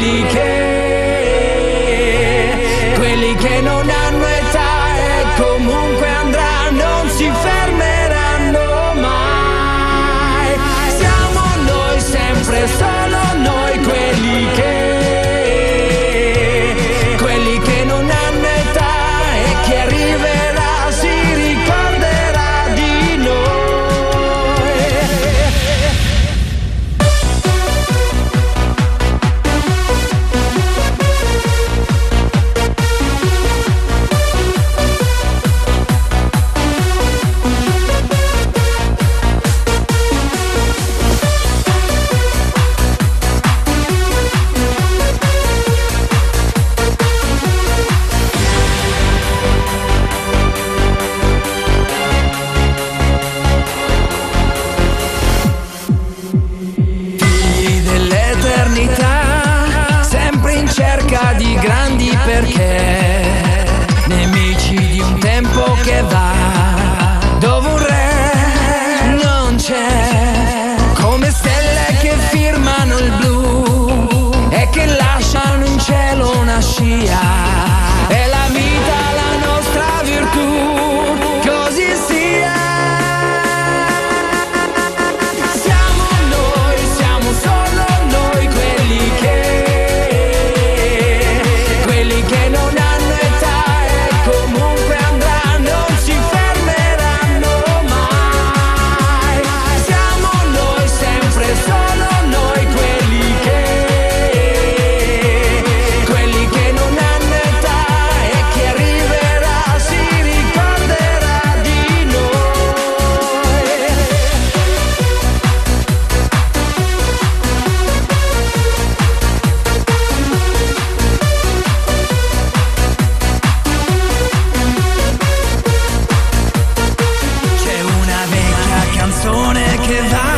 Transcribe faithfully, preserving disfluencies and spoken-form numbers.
quelli che, quelli che non hanno età e comunque andranno, non si fermeranno mai. Siamo noi, sempre solo noi, quelli che, quelli che non hanno età e chi arriverà si ricorderà di noi. Sempre in cerca di grandi perché, nemici di un tempo che va, dove un re non c'è, come stelle che firmano il blu e che lasciano in cielo una scia. È la vita la nostra virtù, così sia. Siamo noi, siamo solo noi, quelli che, quelli che non hanno età e comunque andranno, non si fermeranno mai. Siamo noi, sempre solo noi, quelli che, quelli che non hanno età e chi arriverà si ricorderà di noi. C'è una vecchia canzone che va